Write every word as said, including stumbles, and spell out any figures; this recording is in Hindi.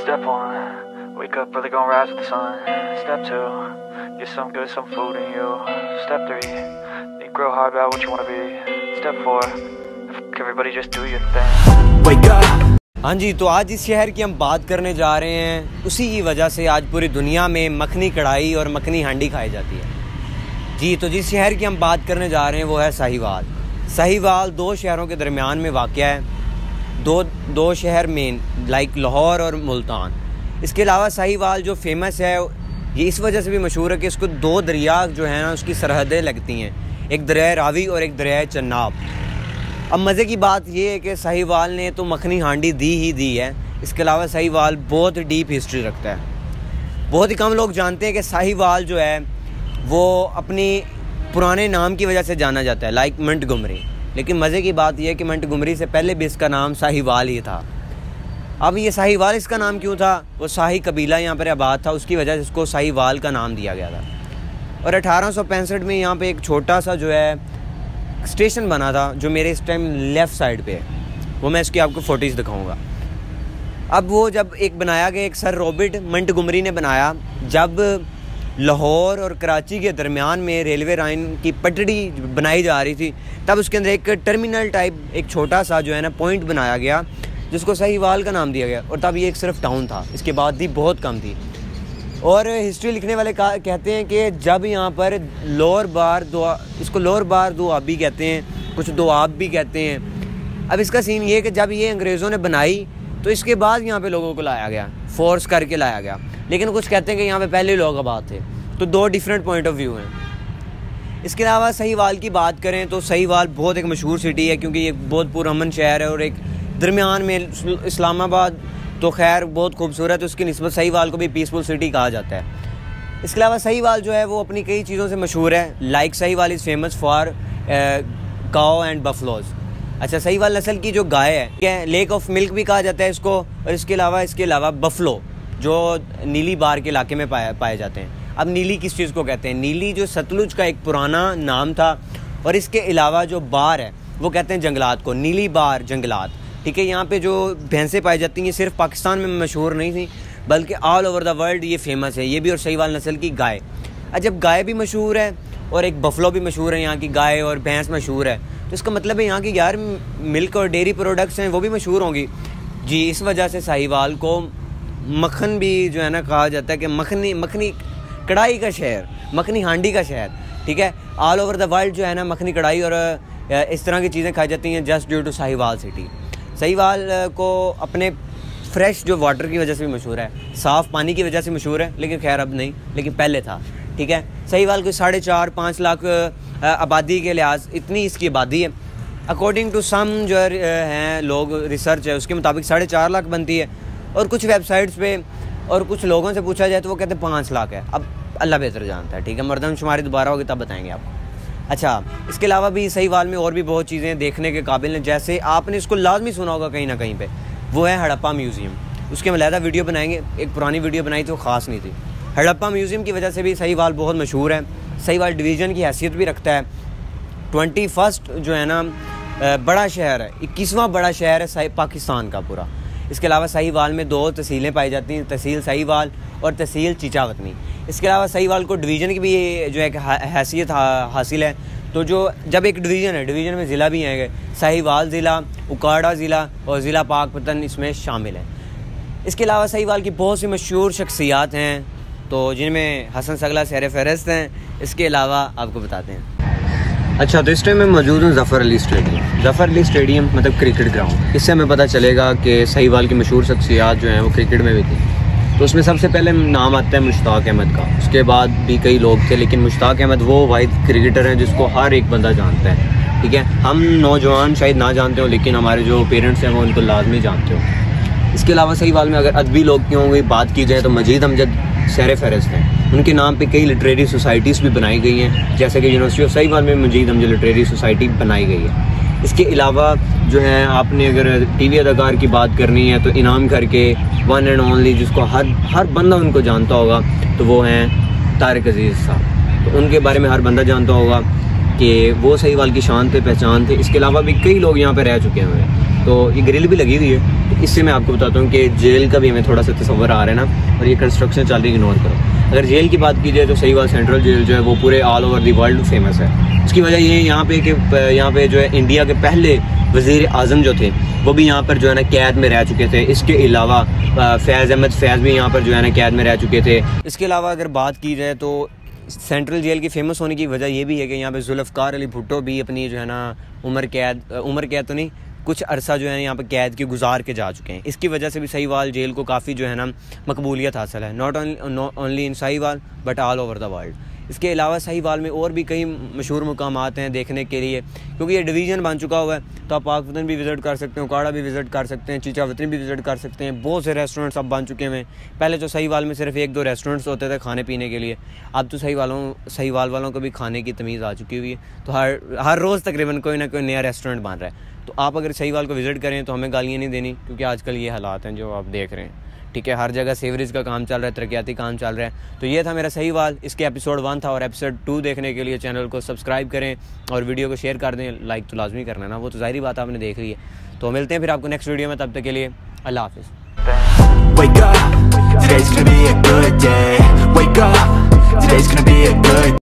Step one, wake up early, gonna rise with the sun. Step two, get some good, some food in you. Step three, think real hard about what you wanna be. Step four, everybody just do your thing. Wake up. हाँ जी, तो आज इस शहर की हम बात करने जा रहे हैं। उसी की वजह से आज पूरी दुनिया में मखनी कढ़ाई और मखनी हांडी खाई जाती है। जी, तो जिस शहर की हम बात करने जा रहे हैं वो है साहिवाल। साहिवाल दो शहरों के दरमियान में वाक़ है। दो दो शहर मेन लाइक लाहौर और मुल्तान। इसके अलावा साहिवाल जो फेमस है ये इस वजह से भी मशहूर है कि इसको दो दरिया जो है ना उसकी सरहदें लगती हैं, एक दरिया रावी और एक दरिया चन्नाब। अब मज़े की बात ये है कि साहिवाल ने तो मखनी हांडी दी ही दी है। इसके अलावा साहिवाल बहुत डीप हिस्ट्री रखता है। बहुत ही कम लोग जानते हैं कि साहिवाल जो है वो अपनी पुराने नाम की वजह से जाना जाता है लाइक मंटगोमरी। लेकिन मज़े की बात यह है कि मंटगोमरी से पहले भी इसका नाम साहिवाल ही था। अब ये साहिवाल इसका नाम क्यों था? वो शाही कबीला यहाँ पर आबाद था, उसकी वजह से इसको साहिवाल का नाम दिया गया था। और अठारह सौ पैंसठ में यहाँ पे एक छोटा सा जो है स्टेशन बना था जो मेरे इस टाइम लेफ़्ट साइड पे है। वो मैं इसकी आपको फ़ोटोज़ दिखाऊंगा। अब वो जब एक बनाया गया, एक सर रॉबर्ट मंटगोमरी ने बनाया, जब लाहौर और कराची के दरमियान में रेलवे लाइन की पटड़ी बनाई जा रही थी, तब उसके अंदर एक टर्मिनल टाइप एक छोटा सा जो है ना पॉइंट बनाया गया जिसको साहिवाल का नाम दिया गया। और तब ये एक सिर्फ टाउन था, इसके बाद भी बहुत कम थी। और हिस्ट्री लिखने वाले कहते हैं कि जब यहाँ पर लोअर बार दुआ, इसको लोअर बार दुआबी कहते हैं, कुछ दुआब भी कहते हैं। अब इसका सीन ये है कि जब ये अंग्रेज़ों ने बनाई तो इसके बाद यहाँ पे लोगों को लाया गया, फोर्स करके लाया गया। लेकिन कुछ कहते हैं कि यहाँ पे पहले लोग आबाद थे। तो दो डिफरेंट पॉइंट ऑफ व्यू हैं। इसके अलावा साहिवाल की बात करें तो साहिवाल बहुत एक मशहूर सिटी है क्योंकि ये बहुत पुरअमन शहर है और एक दरमियान में इस्लामाबाद तो खैर बहुत खूबसूरत है, उसकी निस्बत साहिवाल को भी पीसफुल सिटी कहा जाता है। इसके अलावा साहिवाल जो है वो अपनी कई चीज़ों से मशहूर है। Like Sahiwal is famous for cow and buffaloes. अच्छा, साहिवाल नस्ल की जो गाय है, लेक ऑफ मिल्क भी कहा जाता है इसको। और इसके अलावा इसके अलावा बफलो जो नीली बार के इलाके में पाए पाए जाते हैं। अब नीली किस चीज़ को कहते हैं? नीली जो सतलुज का एक पुराना नाम था। और इसके अलावा जो बार है वो कहते हैं जंगलात को, नीली बार जंगलात। ठीक है, यहाँ पे जो भैंसें पाई जाती हैं सिर्फ पाकिस्तान में मशहूर नहीं थी बल्कि ऑल ओवर द वर्ल्ड ये फेमस है, ये भी। और साहिवाल नस्ल की गाय, जब गाय भी मशहूर है और एक बफलो भी मशहूर है, यहाँ की गाय और भैंस मशहूर है, तो इसका मतलब है यहाँ की यार मिल्क और डेयरी प्रोडक्ट्स हैं वो भी मशहूर होंगी। जी, इस वजह से साहिवाल को मक्खन भी जो है ना कहा जाता है कि मखनी मखनी कढ़ाई का शहर, मखनी हांडी का शहर। ठीक है, ऑल ओवर द वर्ल्ड जो है ना मखनी कढ़ाई और इस तरह की चीज़ें खाई जाती हैं just due to Sahiwal city. Sahiwal को अपने फ्रेश जो वाटर की वजह से भी मशहूर है, साफ़ पानी की वजह से मशहूर है। लेकिन खैर अब नहीं, लेकिन पहले था। ठीक है, साहिवाल को साढ़े चार पाँच लाख आबादी के लिहाज इतनी इसकी आबादी है। अकॉर्डिंग टू सम जो हैं लोग रिसर्च है उसके मुताबिक साढ़े चार लाख बनती है। और कुछ वेबसाइट्स पे और कुछ लोगों से पूछा जाए तो वो कहते हैं पाँच लाख है। अब अल्लाह बेहतर जानता है। ठीक है, मरदमशुमारी दोबारा होगी तब बताएंगे आपको। अच्छा, इसके अलावा भी साहिवाल में और भी बहुत चीज़ें देखने के काबिल हैं। जैसे आपने इसको लाजमी सुना होगा कहीं ना कहीं पे, वो है हड़प्पा म्यूज़ियम। उसके अलहदा वीडियो बनाएंगे, एक पुरानी वीडियो बनाई थी वो ख़ास नहीं थी। हड़प्पा म्यूज़ियम की वजह से भी साहिवाल बहुत मशहूर है। साहिवाल डिवीज़न की हैसियत भी रखता है। ट्वेंटी फर्स्ट जो है ना बड़ा शहर है, इक्कीसवां बड़ा शहर है पाकिस्तान का पूरा। इसके अलावा साहिवाल में दो तहसीलें पाई जाती हैं, तहसील साहिवाल और तहसील चीचावतनी। इसके अलावा साहिवाल को डिवीज़न की भी जो एक हैसियत हासिल है। तो जो जब एक डिवीज़न है, डिवीज़न में ज़िला भी हैं, साहिवाल ज़िला, उकाड़ा ज़िला और ज़िला पाकपतन इसमें शामिल है। इसके अलावा साहिवाल की बहुत सी मशहूर शख्सियात हैं तो जिनमें हसन सगला सर फहरिस्त हैं। इसके अलावा आपको बताते हैं। अच्छा, तो इस टाइम मैं मौजूद हूँ ज़फ़र अली स्टेडियम। ज़फ़र अली स्टेडियम मतलब क्रिकेट ग्राउंड। इससे हमें पता चलेगा कि साहिवाल की मशहूर शख्सियात जो हैं वो क्रिकेट में भी थी। तो उसमें सबसे पहले नाम आता है मुश्ताक अहमद का। उसके बाद भी कई लोग थे, लेकिन मुश्ताक अहमद वो वाहिद क्रिकेटर हैं जिसको हर एक बंदा जानता है। ठीक है, हम नौजवान शायद ना जानते हो लेकिन हमारे जो पेरेंट्स हैं वो उनको लाजमी जानते हो। इसके अलावा साहिवाल में अगर अदबी लोग क्यों की बात की जाए तो मजीद अमजद सर फहरिस्त हैं। उनके नाम पे कई लिटरेरी सोसाइटीज़ भी बनाई गई हैं, जैसे कि यूनिवर्सिटी ऑफ साहिवाल में मजीद अमजद लिटरेरी सोसाइटी बनाई गई है। इसके अलावा जो है आपने अगर टीवी अदाकार की बात करनी है तो इनाम करके वन एंड ओनली जिसको हर हर बंदा उनको जानता होगा तो वो हैं तारिक अजीज़ साहब। तो उनके बारे में हर बंदा जानता होगा कि वो साहिवाल की शान थे, पहचान थे। इसके अलावा भी कई लोग यहाँ पे रह चुके हैं। तो ये ग्रिल भी लगी हुई है। तो इससे मैं आपको बताता हूँ कि जेल का भी हमें थोड़ा सा तस्वर आ रहा है ना, और ये कंस्ट्रक्शन चल रही है, इग्नोर करो। अगर जेल की बात की जाए तो सहीवाल सेंट्रल जेल जो है वो पूरे all over the world famous है। उसकी वजह ये यहाँ पे कि यहाँ पे जो है इंडिया के पहले वज़ीर आज़म जो थे वो भी यहाँ पर जो है ना कैद में रह चुके थे। इसके अलावा फैज़ अहमद फैज़ भी यहाँ पर जो है ना कैद में रह चुके थे। इसके अलावा अगर बात की जाए तो सेंट्रल जेल की फेमस होने की वजह ये भी है कि यहाँ पे जुल्फ़कार अली भुट्टो भी अपनी जो है ना उम्र कैद उम्र कैद तो नहीं कुछ अरसा जो है यहाँ पे कैद की गुजार के जा चुके हैं। इसकी वजह से भी सहीवाल जेल को काफ़ी जो है ना मकबूलियत हासिल है, not only in Sahiwal but all over the world. इसके अलावा सहीवाल में और भी कई मशहूर मुकामात हैं देखने के लिए, क्योंकि ये डिवीज़न बन चुका हुआ है। तो आप पाकवतन भी विज़िट कर सकते हैं, उकाड़ा भी विज़िट कर सकते हैं, चीचावतनी भी विज़िट कर सकते हैं। बहुत से रेस्टोरेंट्स अब बन चुके हैं। पहले तो सहीवाल में सिर्फ एक दो रेस्टोरेंट्स होते थे खाने पीने के लिए, अब तो सहीवालों सहीवाल वालों को भी खाने की तमीज़ आ चुकी हुई है। तो हर हर रोज़ तकरीबन कोई ना कोई नया रेस्टोरेंट बन रहा है। तो आप अगर सहीवाल को विज़िट करें तो हमें गालियाँ नहीं देनी, क्योंकि आजकल ये हालात हैं जो आप देख रहे हैं। ठीक है, हर जगह सेवरेज का काम चल रहा है, तरक्याती काम चल रहा है। तो ये था मेरा सहीवाल। इसके एपिसोड वन था, और एपिसोड टू देखने के लिए चैनल को सब्सक्राइब करें और वीडियो को शेयर कर दें। लाइक तो लाजमी करना ना, वो तो ज़ाहिर बात आपने देख ली है। तो मिलते हैं फिर आपको नेक्स्ट वीडियो में, तब तक के लिए अल्लाह हाफ़िज़। Wake up, today's gonna be a good day. Wake up, today's gonna be a good